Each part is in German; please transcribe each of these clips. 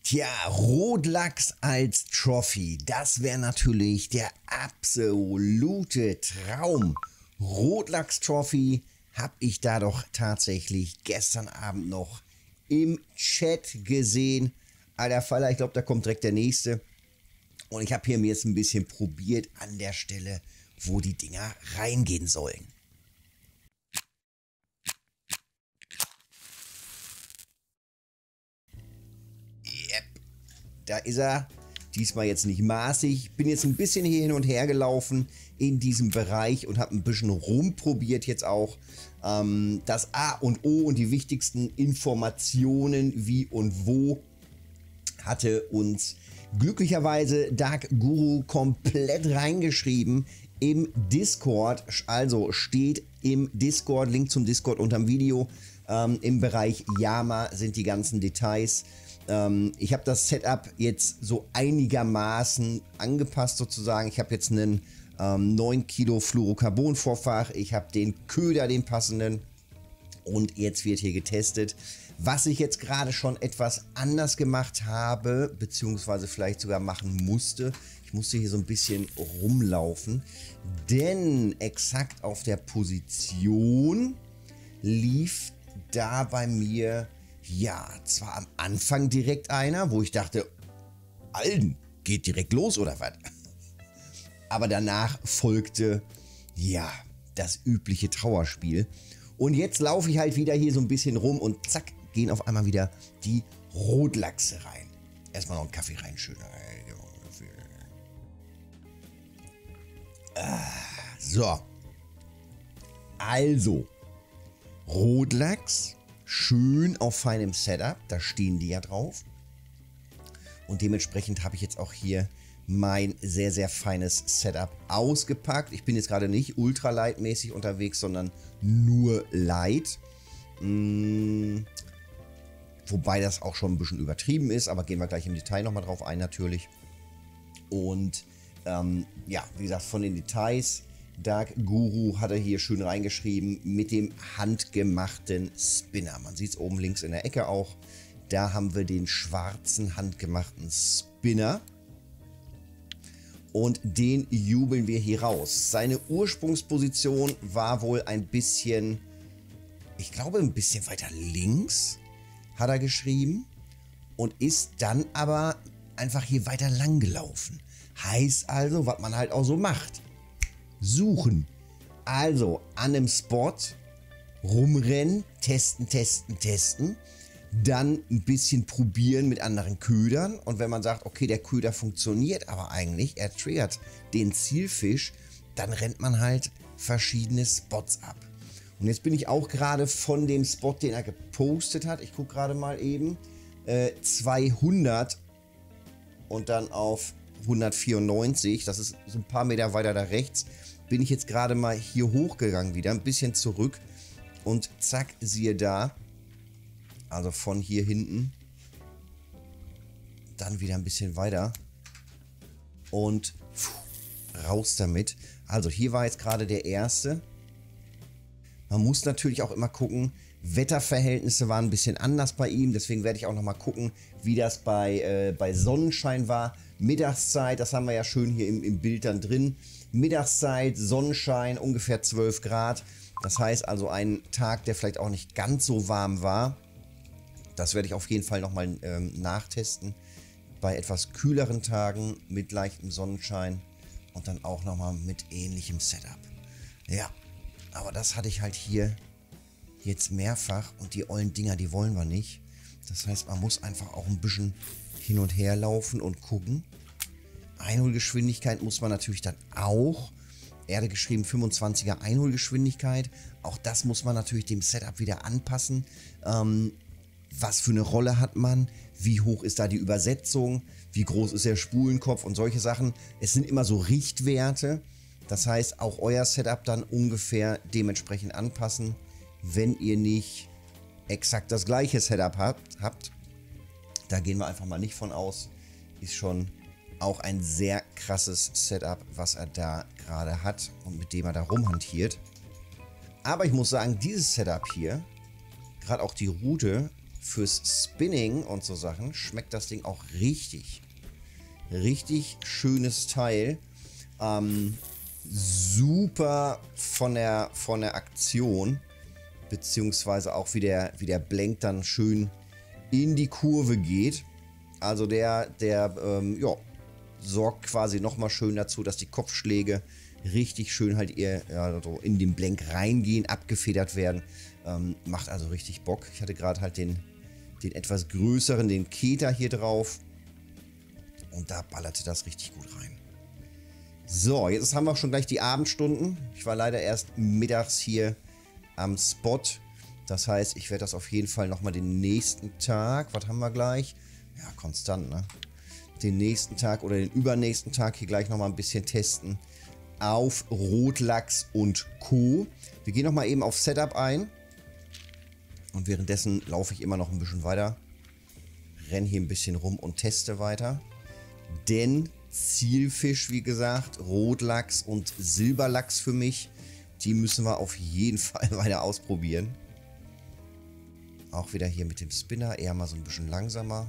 Tja, Rotlachs als Trophy, das wäre natürlich der absolute Traum. Rotlachs Trophy habe ich da doch tatsächlich gestern Abend noch im Chat gesehen. Alter Faller, ich glaube, da kommt direkt der nächste. Und ich habe hier mir jetzt ein bisschen probiert an der Stelle, wo die Dinger reingehen sollen. Yep, da ist er. Diesmal jetzt nicht maßig. Bin jetzt ein bisschen hier hin und her gelaufen in diesem Bereich und habe ein bisschen rumprobiert jetzt auch. Das A und O und die wichtigsten Informationen wie und wo hatte uns glücklicherweise Dark Guru komplett reingeschrieben im Discord. Also steht im Discord, Link zum Discord unterm Video. Im Bereich Yama sind die ganzen Details. Ich habe das Setup jetzt so einigermaßen angepasst sozusagen. Ich habe jetzt einen 9 Kilo Fluorocarbon-Vorfach. Ich habe den Köder, den passenden. Und jetzt wird hier getestet. Was ich jetzt gerade schon etwas anders gemacht habe, beziehungsweise vielleicht sogar machen musste. Ich musste hier so ein bisschen rumlaufen. Denn exakt auf der Position lief da bei mir, ja, zwar am Anfang direkt einer, wo ich dachte, Alten, geht direkt los oder was? Aber danach folgte, ja, das übliche Trauerspiel. Und jetzt laufe ich halt wieder hier so ein bisschen rum und zack, gehen auf einmal wieder die Rotlachse rein. Erstmal noch einen Kaffee rein, schön. So. Also, Rotlachs, schön auf feinem Setup, da stehen die ja drauf. Und dementsprechend habe ich jetzt auch hier mein sehr, sehr feines Setup ausgepackt. Ich bin jetzt gerade nicht ultralight-mäßig unterwegs, sondern nur light. Wobei das auch schon ein bisschen übertrieben ist, aber gehen wir gleich im Detail nochmal drauf ein natürlich. Und ja, wie gesagt, von den Details, Dark Guru hat er hier schön reingeschrieben mit dem handgemachten Spinner. Man sieht es oben links in der Ecke auch. Da haben wir den schwarzen handgemachten Spinner. Und den jubeln wir hier raus. Seine Ursprungsposition war wohl ein bisschen, ich glaube ein bisschen weiter links, hat er geschrieben. Und ist dann aber einfach hier weiter lang gelaufen. Heißt also, was man halt auch so macht. Suchen. Also an einem Spot rumrennen, testen, testen, testen. Dann ein bisschen probieren mit anderen Ködern. Und wenn man sagt, okay, der Köder funktioniert, aber eigentlich, er triggert den Zielfisch, dann rennt man halt verschiedene Spots ab. Und jetzt bin ich auch gerade von dem Spot, den er gepostet hat, ich gucke gerade mal eben, 200 und dann auf 194, das ist so ein paar Meter weiter da rechts, bin ich jetzt gerade mal hier hochgegangen wieder, ein bisschen zurück und zack, siehe da, also von hier hinten, dann wieder ein bisschen weiter und raus damit. Also hier war jetzt gerade der erste. Man muss natürlich auch immer gucken, Wetterverhältnisse waren ein bisschen anders bei ihm, deswegen werde ich auch noch mal gucken, wie das bei Sonnenschein war. Mittagszeit, das haben wir ja schön hier im Bild dann drin. Mittagszeit, Sonnenschein, ungefähr 12 Grad. Das heißt also ein Tag, der vielleicht auch nicht ganz so warm war. Das werde ich auf jeden Fall nochmal nachtesten. Bei etwas kühleren Tagen mit leichtem Sonnenschein und dann auch nochmal mit ähnlichem Setup. Ja, aber das hatte ich halt hier jetzt mehrfach und die ollen Dinger, die wollen wir nicht. Das heißt, man muss einfach auch ein bisschen hin und her laufen und gucken. Einholgeschwindigkeit muss man natürlich dann auch. Er hatte geschrieben 25er Einholgeschwindigkeit. Auch das muss man natürlich dem Setup wieder anpassen. Was für eine Rolle hat man? Wie hoch ist da die Übersetzung? Wie groß ist der Spulenkopf und solche Sachen? Es sind immer so Richtwerte. Das heißt, auch euer Setup dann ungefähr dementsprechend anpassen, wenn ihr nicht exakt das gleiche Setup habt. Da gehen wir einfach mal nicht von aus. Ist schon auch ein sehr krasses Setup, was er da gerade hat und mit dem er da rumhantiert. Aber ich muss sagen, dieses Setup hier, gerade auch die Route, fürs Spinning und so Sachen schmeckt das Ding auch richtig. Richtig schönes Teil. Super von der Aktion. Beziehungsweise auch wie der Blank dann schön in die Kurve geht. Also der ja, sorgt quasi nochmal schön dazu, dass die Kopfschläge richtig schön halt so in den Blank reingehen, abgefedert werden. Macht also richtig Bock. Ich hatte gerade halt den etwas größeren, den Keter hier drauf. Und da ballerte das richtig gut rein. So, jetzt haben wir schon gleich die Abendstunden. Ich war leider erst mittags hier am Spot. Das heißt, ich werde das auf jeden Fall nochmal den nächsten Tag, was haben wir gleich? Ja, konstant, ne? Den nächsten Tag oder den übernächsten Tag hier gleich nochmal ein bisschen testen auf Rotlachs und Co. Wir gehen nochmal eben auf Setup ein. Und währenddessen laufe ich immer noch ein bisschen weiter. Renne hier ein bisschen rum und teste weiter. Denn Zielfisch, wie gesagt, Rotlachs und Silberlachs für mich, die müssen wir auf jeden Fall weiter ausprobieren. Auch wieder hier mit dem Spinner, eher mal so ein bisschen langsamer.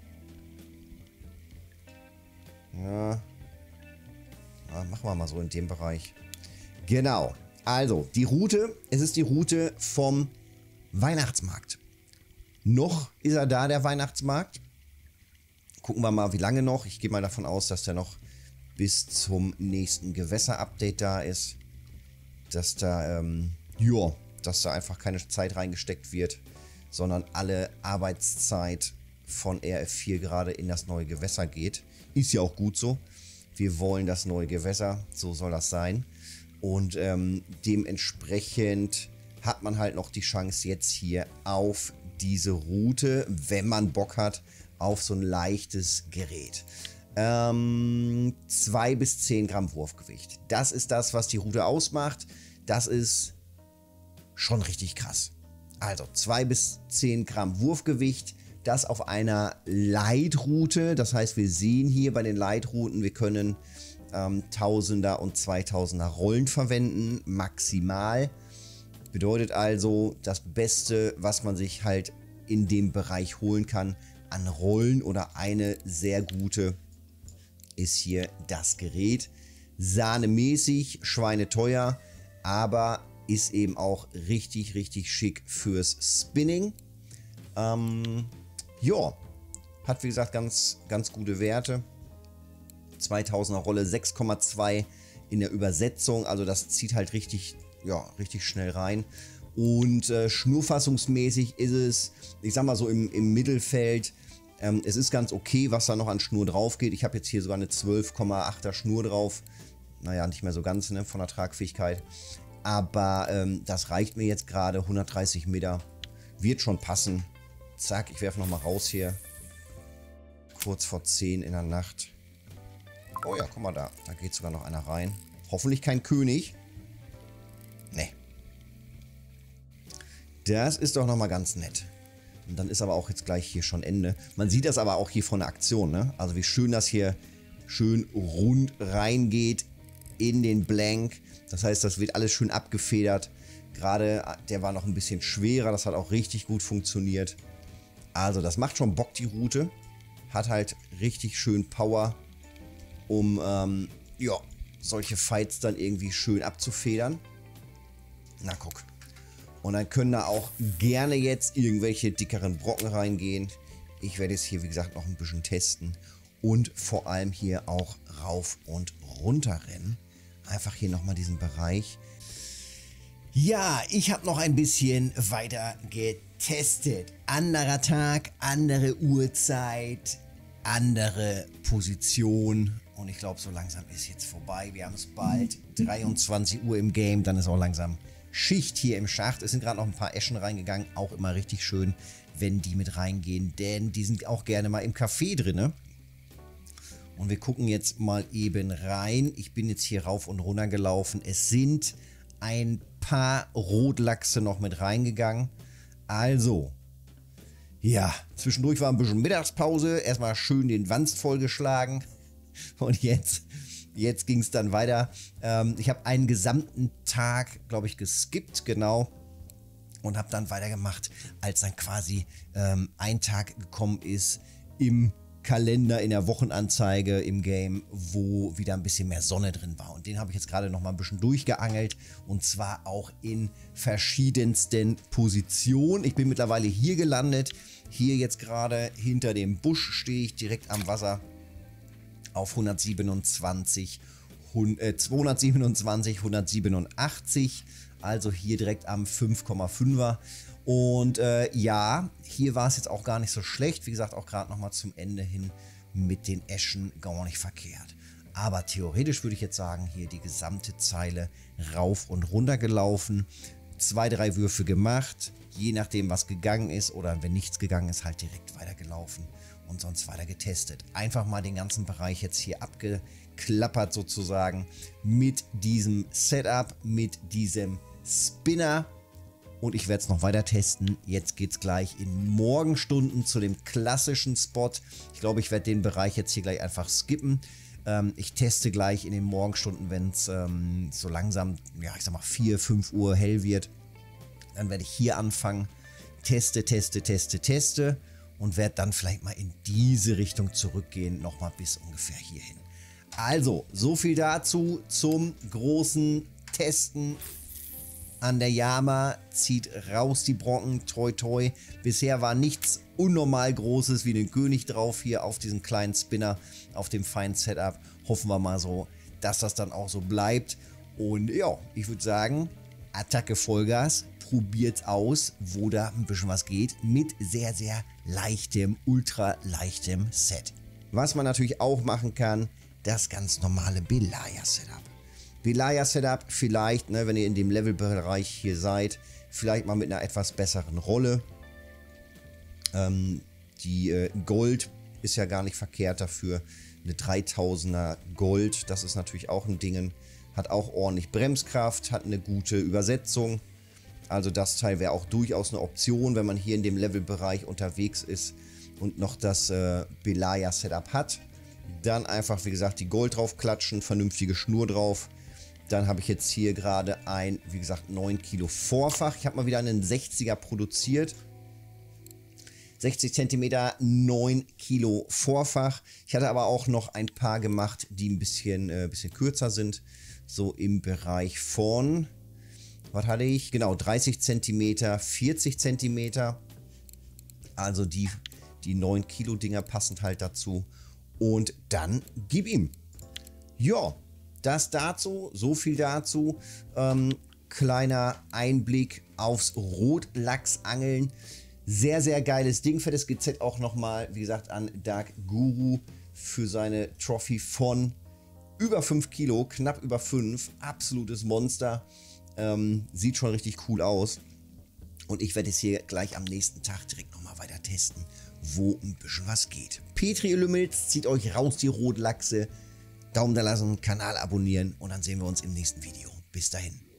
Ja. Machen wir mal so in dem Bereich. Genau. Also, die Route, es ist die Route vom Weihnachtsmarkt. Noch ist er da, der Weihnachtsmarkt. Gucken wir mal, wie lange noch. Ich gehe mal davon aus, dass der noch bis zum nächsten Gewässer-Update da ist. Dass da, dass da einfach keine Zeit reingesteckt wird, sondern alle Arbeitszeit von RF4 gerade in das neue Gewässer geht. Ist ja auch gut so. Wir wollen das neue Gewässer, so soll das sein. Und dementsprechend hat man halt noch die Chance jetzt hier auf diese Route, wenn man Bock hat, auf so ein leichtes Gerät. 2 bis 10 Gramm Wurfgewicht. Das ist das, was die Route ausmacht. Das ist schon richtig krass. Also 2 bis 10 Gramm Wurfgewicht. Das auf einer Leitroute. Das heißt, wir sehen hier bei den Leitrouten, wir können 1000er und 2000er Rollen verwenden. Maximal. Bedeutet also, das Beste, was man sich halt in dem Bereich holen kann an Rollen oder eine sehr gute, ist hier das Gerät. Sahnemäßig, schweineteuer, aber ist eben auch richtig, richtig schick fürs Spinning. Ja, hat wie gesagt ganz, ganz gute Werte. 2000er Rolle 6,2 in der Übersetzung, also das zieht halt richtig, ja, richtig schnell rein. Und schnurfassungsmäßig ist es, ich sag mal so im Mittelfeld, es ist ganz okay, was da noch an Schnur drauf geht. Ich habe jetzt hier sogar eine 12,8er Schnur drauf. Naja, nicht mehr so ganz, ne, von der Tragfähigkeit. Aber das reicht mir jetzt gerade, 130 Meter. Wird schon passen. Zack, ich werfe nochmal raus hier. Kurz vor 10 in der Nacht. Oh ja, guck mal da. Da geht sogar noch einer rein. Hoffentlich kein König. Ne. Das ist doch nochmal ganz nett. Und dann ist aber auch jetzt gleich hier schon Ende. Man sieht das aber auch hier von der Aktion, ne? Also wie schön das hier schön rund reingeht in den Blank. Das heißt, das wird alles schön abgefedert. Gerade der war noch ein bisschen schwerer. Das hat auch richtig gut funktioniert. Also das macht schon Bock, die Route. Hat halt richtig schön Power, um ja, solche Fights dann irgendwie schön abzufedern. Na guck. Und dann können da auch gerne jetzt irgendwelche dickeren Brocken reingehen. Ich werde jetzt hier, wie gesagt, noch ein bisschen testen. Und vor allem hier auch rauf und runter rennen. Einfach hier nochmal diesen Bereich. Ja, ich habe noch ein bisschen weiter getestet. Anderer Tag, andere Uhrzeit, andere Position. Und ich glaube, so langsam ist jetzt vorbei. Wir haben es bald 23 Uhr im Game. Dann ist auch langsam Schicht hier im Schacht. Es sind gerade noch ein paar Eschen reingegangen. Auch immer richtig schön, wenn die mit reingehen. Denn die sind auch gerne mal im Café drin. Und wir gucken jetzt mal eben rein. Ich bin jetzt hier rauf und runter gelaufen. Es sind ein paar Rotlachse noch mit reingegangen. Also, ja, zwischendurch war ein bisschen Mittagspause. Erstmal schön den Wanst vollgeschlagen. Und jetzt ging es dann weiter. Ich habe einen gesamten Tag, glaube ich, geskippt, genau. und habe dann weitergemacht, als dann quasi ein Tag gekommen ist im Kalender, in der Wochenanzeige im Game, wo wieder ein bisschen mehr Sonne drin war. Und den habe ich jetzt gerade noch mal ein bisschen durchgeangelt und zwar auch in verschiedensten Positionen. Ich bin mittlerweile hier gelandet. Hier jetzt gerade hinter dem Busch stehe ich direkt am Wasser auf 127, 187, also hier direkt am 5,5er. Und ja, hier war es jetzt auch gar nicht so schlecht. Wie gesagt, auch gerade nochmal zum Ende hin mit den Eschen gar nicht verkehrt. Aber theoretisch würde ich jetzt sagen, hier die gesamte Zeile rauf und runter gelaufen. 2, 3 Würfe gemacht, je nachdem was gegangen ist oder wenn nichts gegangen ist, halt direkt weitergelaufen und sonst weiter getestet. Einfach mal den ganzen Bereich jetzt hier abgeklappert sozusagen mit diesem Setup, mit diesem Spinner. Und ich werde es noch weiter testen. Jetzt geht es gleich in Morgenstunden zu dem klassischen Spot. Ich glaube, ich werde den Bereich jetzt hier gleich einfach skippen. Ich teste gleich in den Morgenstunden, wenn es so langsam, ja, ich sag mal 4, 5 Uhr hell wird. Dann werde ich hier anfangen. Teste und werde dann vielleicht mal in diese Richtung zurückgehen. Nochmal bis ungefähr hierhin. Also, so viel dazu zum großen Testen an der Yama. Zieht raus die Brocken, toi toi. Bisher war nichts unnormal Großes wie ein König drauf hier auf diesen kleinen Spinner, auf dem feinen Setup. Hoffen wir mal so, dass das dann auch so bleibt. Und ja, ich würde sagen, Attacke Vollgas, probiert's aus, wo da ein bisschen was geht, mit sehr, sehr leichtem, ultra leichtem Set. Was man natürlich auch machen kann, das ganz normale Belaya-Setup. Belaya-Setup vielleicht, ne, wenn ihr in dem Levelbereich hier seid, vielleicht mal mit einer etwas besseren Rolle. Die Gold ist ja gar nicht verkehrt dafür. Eine 3000er Gold, das ist natürlich auch ein Ding. Hat auch ordentlich Bremskraft, hat eine gute Übersetzung. Also das Teil wäre auch durchaus eine Option, wenn man hier in dem Levelbereich unterwegs ist und noch das Belaya-Setup hat. Dann einfach, wie gesagt, die Gold drauf klatschen, vernünftige Schnur drauf. Dann habe ich jetzt hier gerade ein, wie gesagt, 9 Kilo Vorfach. Ich habe mal wieder einen 60er produziert. 60 cm, 9 Kilo Vorfach. Ich hatte aber auch noch ein paar gemacht, die ein bisschen kürzer sind. So im Bereich von, was hatte ich? Genau, 30 cm, 40 cm. Also die 9 Kilo Dinger passend halt dazu. Und dann gib ihm. Ja, das dazu, so viel dazu. Kleiner Einblick aufs Rotlachsangeln. Sehr, sehr geiles Ding. Fettes GZ auch nochmal, wie gesagt, an Dark Guru für seine Trophy von über 5 Kilo, knapp über 5. Absolutes Monster. Sieht schon richtig cool aus. Und ich werde es hier gleich am nächsten Tag direkt nochmal weiter testen, wo ein bisschen was geht. Petri Lümmels, zieht euch raus die Rotlachse. Daumen da lassen, Kanal abonnieren und dann sehen wir uns im nächsten Video. Bis dahin.